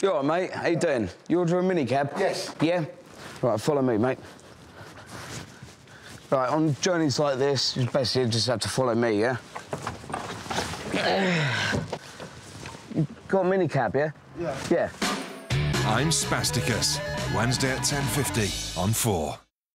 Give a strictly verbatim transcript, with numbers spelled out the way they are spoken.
You all right, mate? How you doing? You order a minicab? Yes. Yeah? Right, follow me, mate. Right, on journeys like this, you basically just have to follow me, yeah? You got a minicab, yeah? Yeah. Yeah. I'm Spazticus, Wednesday at ten fifty on four.